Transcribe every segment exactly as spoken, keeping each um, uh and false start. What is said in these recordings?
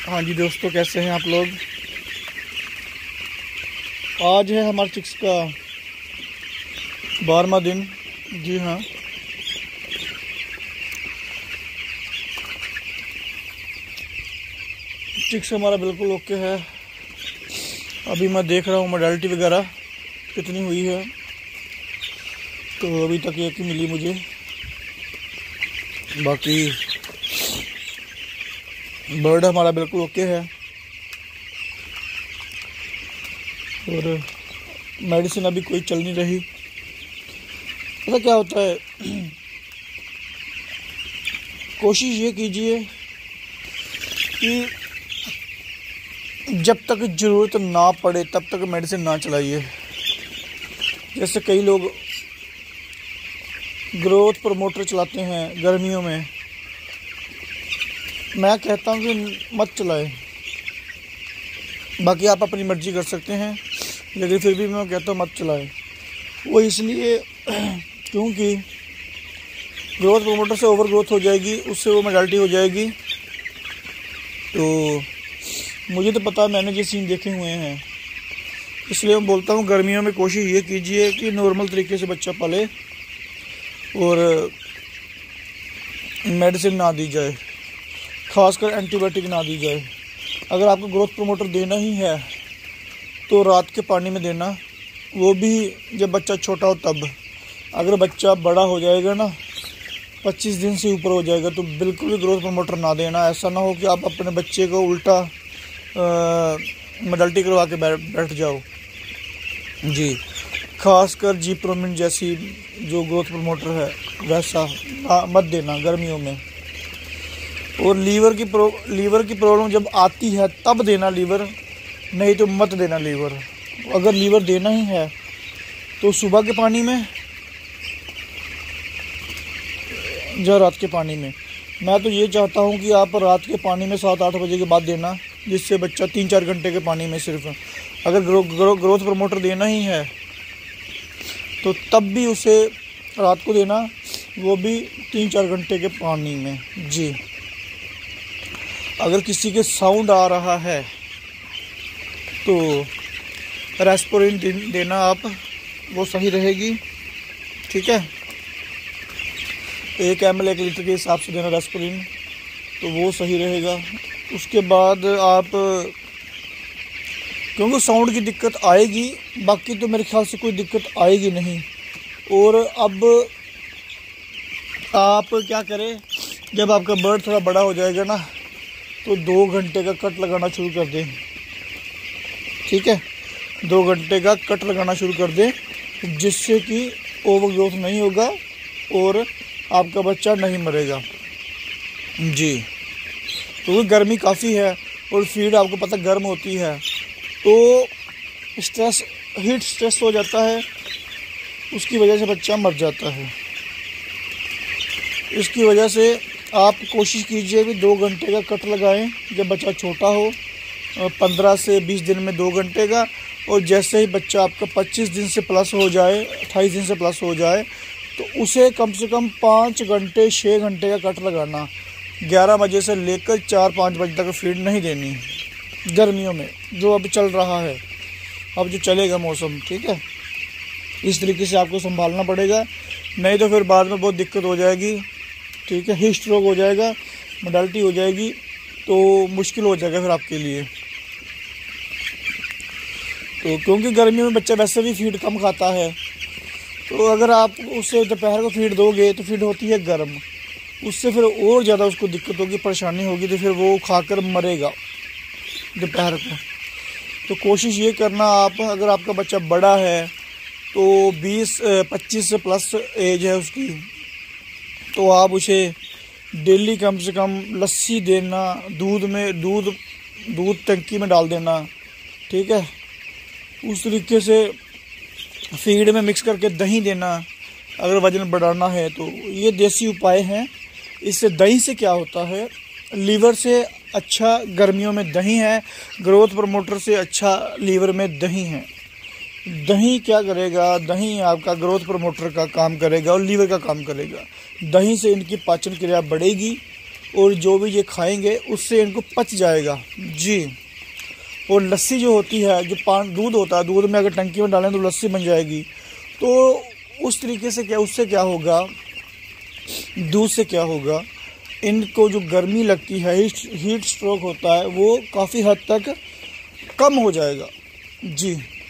हाँ जी दोस्तों, कैसे हैं आप लोग। आज है हमारे चिक्स का बारहवां दिन। जी हाँ, चिक्स हमारा बिल्कुल ओके है। अभी मैं देख रहा हूँ मोडालिटी वगैरह कितनी हुई है, तो अभी तक एक ही मिली मुझे। बाकी बर्ड हमारा बिल्कुल ओके है और मेडिसिन अभी कोई चल नहीं रही। पता क्या होता है, कोशिश ये कीजिए कि जब तक ज़रूरत ना पड़े तब तक मेडिसिन ना चलाइए। जैसे कई लोग ग्रोथ प्रमोटर चलाते हैं गर्मियों में, मैं कहता हूँ कि मत चलाएं। बाकी आप अपनी मर्ज़ी कर सकते हैं, लेकिन फिर भी मैं कहता हूँ मत चलाएं। वो इसलिए क्योंकि ग्रोथ प्रमोटर से ओवर ग्रोथ हो जाएगी, उससे वो मोडालिटी हो जाएगी। तो मुझे तो पता है, मैंने ये सीन देखे हुए हैं, इसलिए मैं बोलता हूँ गर्मियों में कोशिश ये कीजिए कि नॉर्मल तरीके से बच्चा पाले और मेडिसिन ना दी जाए, खासकर एंटीबायोटिक ना दी जाए। अगर आपको ग्रोथ प्रमोटर देना ही है तो रात के पानी में देना, वो भी जब बच्चा छोटा हो तब। अगर बच्चा बड़ा हो जाएगा ना, पच्चीस दिन से ऊपर हो जाएगा, तो बिल्कुल भी ग्रोथ प्रमोटर ना देना। ऐसा ना हो कि आप अपने बच्चे को उल्टा मोडालिटी करवा के बैठ जाओ। जी, खासकर जीप्रोमिन जैसी जो ग्रोथ प्रमोटर है वैसा मत देना गर्मियों में। और लीवर की प्रो लीवर की प्रॉब्लम जब आती है तब देना लीवर, नहीं तो मत देना लीवर। अगर लीवर देना ही है तो सुबह के पानी में या रात के पानी में। मैं तो ये चाहता हूँ कि आप रात के पानी में सात आठ बजे के बाद देना, जिससे बच्चा तीन चार घंटे के पानी में सिर्फ। अगर ग्रो, ग्रो, ग्रोथ प्रमोटर देना ही है तो तब भी उसे रात को देना, वो भी तीन चार घंटे के पानी में। जी, अगर किसी के साउंड आ रहा है तो रेस्पोरिन दे, देना आप, वो सही रहेगी। ठीक है, एक एम एल एक लीटर के हिसाब से देना रेस्पोरिन, तो वो सही रहेगा। उसके बाद आप, क्योंकि साउंड की दिक्कत आएगी, बाकी तो मेरे ख्याल से कोई दिक्कत आएगी नहीं। और अब आप क्या करें, जब आपका बर्ड थोड़ा बड़ा हो जाएगा ना, तो दो घंटे का कट लगाना शुरू कर दें। ठीक है, दो घंटे का कट लगाना शुरू कर दें, जिससे कि ओवर ग्रोथ नहीं होगा और आपका बच्चा नहीं मरेगा। जी, तो गर्मी काफ़ी है और फीड आपको पता गर्म होती है, तो स्ट्रेस हीट स्ट्रेस हो जाता है, उसकी वजह से बच्चा मर जाता है। इसकी वजह से आप कोशिश कीजिए भी दो घंटे का कट लगाएं जब बच्चा छोटा हो, पंद्रह से बीस दिन में दो घंटे का। और जैसे ही बच्चा आपका पच्चीस दिन से प्लस हो जाए, अट्ठाईस दिन से प्लस हो जाए, तो उसे कम से कम पाँच घंटे छः घंटे का कट लगाना। ग्यारह बजे से लेकर चार पाँच बजे तक फीड नहीं देनी गर्मियों में, जो अब चल रहा है, अब जो चलेगा मौसम। ठीक है, इस तरीके से आपको संभालना पड़ेगा, नहीं तो फिर बाद में बहुत दिक्कत हो जाएगी। ठीक है, हीट स्ट्रोक हो जाएगा, मोडालिटी हो जाएगी, तो मुश्किल हो जाएगा फिर आपके लिए। तो क्योंकि गर्मियों में बच्चा वैसे भी फीड कम खाता है, तो अगर आप उसे दोपहर को फीड दोगे तो फीड होती है गर्म, उससे फिर और ज़्यादा उसको दिक्कत होगी, परेशानी होगी, तो फिर वो खाकर मरेगा दोपहर को। तो कोशिश ये करना आप, अगर आपका बच्चा बड़ा है तो बीस पच्चीस से प्लस एज है उसकी, तो आप उसे डेली कम से कम लस्सी देना, दूध में दूध दूध टंकी में डाल देना। ठीक है, उस तरीके से फीड में मिक्स करके दही देना अगर वज़न बढ़ाना है तो। ये देसी उपाय हैं। इससे दही से क्या होता है, लीवर से अच्छा गर्मियों में दही है, ग्रोथ प्रमोटर से अच्छा लीवर में दही है। दही क्या करेगा, दही आपका ग्रोथ प्रमोटर का काम करेगा और लीवर का काम करेगा। दही से इनकी पाचन क्रिया बढ़ेगी और जो भी ये खाएंगे उससे इनको पच जाएगा जी। और लस्सी जो होती है, जो पान दूध होता है, दूध में अगर टंकी में डालें तो लस्सी बन जाएगी। तो उस तरीके से क्या, उससे क्या होगा, दूध से क्या होगा, इनको जो गर्मी लगती है, हीट स्ट्रोक होता है, वो काफ़ी हद तक कम हो जाएगा जी।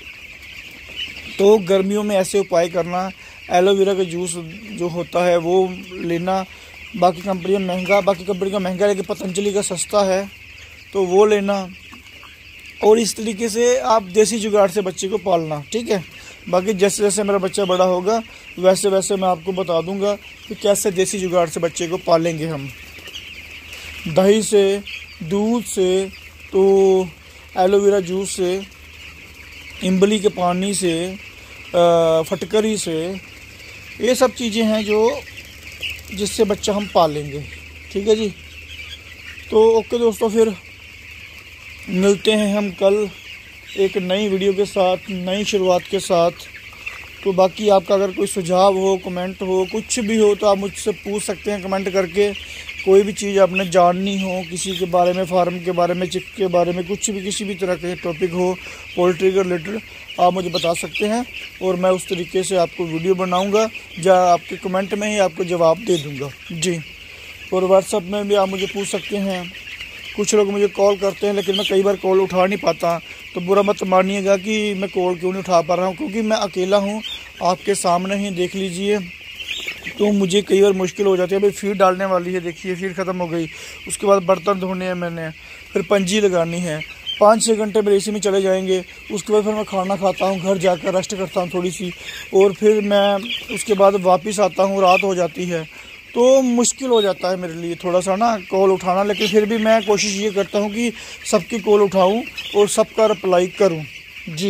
तो गर्मियों में ऐसे उपाय करना, एलोवेरा का जूस जो होता है वो लेना। बाकी कंपनी में महंगा, बाकी कंपनी का महंगा लेकिन पतंजलि का सस्ता है, तो वो लेना। और इस तरीके से आप देसी जुगाड़ से बच्चे को पालना, ठीक है। बाकी जैसे जैसे मेरा बच्चा बड़ा होगा वैसे वैसे मैं आपको बता दूंगा कि कैसे देसी जुगाड़ से बच्चे को पालेंगे हम। दही से, दूध से, तो एलोवेरा जूस से, इमली के पानी से, फटकरी से, ये सब चीज़ें हैं जो जिससे बच्चा हम पालेंगे, ठीक है जी। तो ओके दोस्तों, फिर मिलते हैं हम कल एक नई वीडियो के साथ, नई शुरुआत के साथ। तो बाकी आपका अगर कोई सुझाव हो, कमेंट हो, कुछ भी हो तो आप मुझसे पूछ सकते हैं कमेंट करके। कोई भी चीज़ आपने जाननी हो किसी के बारे में, फार्म के बारे में, चिक के बारे में, कुछ भी किसी भी तरह के टॉपिक हो पोल्ट्री के रिलेटेड, आप मुझे बता सकते हैं और मैं उस तरीके से आपको वीडियो बनाऊंगा या आपके कमेंट में ही आपको जवाब दे दूंगा जी। और व्हाट्सएप में भी आप मुझे पूछ सकते हैं। कुछ लोग मुझे कॉल करते हैं लेकिन मैं कई बार कॉल उठा नहीं पाता, तो बुरा मत मानिएगा कि मैं कॉल क्यों नहीं उठा पा रहा हूँ, क्योंकि मैं अकेला हूँ, आपके सामने ही देख लीजिए। तो मुझे कई बार मुश्किल हो जाती है। भाई फीड डालने वाली है, देखिए फीड ख़त्म हो गई, उसके बाद बर्तन धोने हैं मैंने, फिर पंजी लगानी है, पाँच छः घंटे मेरे इसी में चले जाएंगे। उसके बाद फिर मैं खाना खाता हूँ, घर जाकर रेस्ट करता हूँ थोड़ी सी, और फिर मैं उसके बाद वापस आता हूँ, रात हो जाती है। तो मुश्किल हो जाता है मेरे लिए थोड़ा सा ना कॉल उठाना, लेकिन फिर भी मैं कोशिश ये करता हूँ कि सबकी कॉल उठाऊँ और सबका रिप्लाई करूँ जी।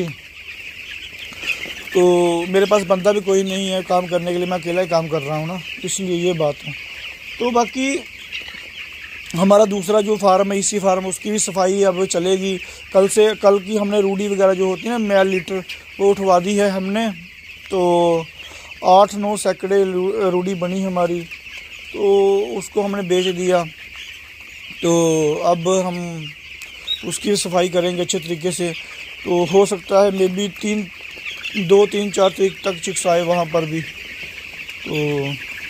तो मेरे पास बंदा भी कोई नहीं है काम करने के लिए, मैं अकेला ही काम कर रहा हूँ ना, इसलिए ये बात है। तो बाकी हमारा दूसरा जो फार्म है, इसी फार्म, उसकी भी सफाई अब चलेगी। कल से, कल की हमने रूढ़ी वगैरह जो होती है ना, मैल लीटर, वो उठवा दी है हमने। तो आठ नौ सैकड़े रूढ़ी बनी हमारी, तो उसको हमने बेच दिया। तो अब हम उसकी भी सफाई करेंगे अच्छे तरीके से। तो हो सकता है मे बी तीन दो तीन चार तारीख तक चिक्स आए वहाँ पर भी। तो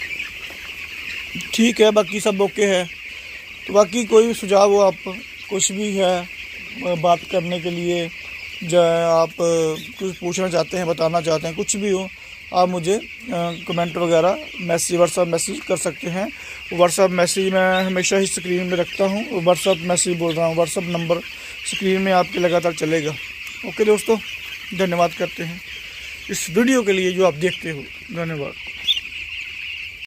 ठीक है, बाकी सब ओके है। तो बाकी कोई भी सुझाव हो, आप कुछ भी है बात करने के लिए, जो आप कुछ पूछना चाहते हैं, बताना चाहते हैं, कुछ भी हो, आप मुझे कमेंट वगैरह, मैसेज, व्हाट्सअप मैसेज कर सकते हैं। व्हाट्सअप मैसेज मैं हमेशा ही स्क्रीन में रखता हूँ। व्हाट्सअप मैसेज बोल रहा हूँ, व्हाट्सअप नंबर स्क्रीन में आपके लगातार चलेगा। ओके दोस्तों, धन्यवाद करते हैं इस वीडियो के लिए जो आप देखते हो। धन्यवाद।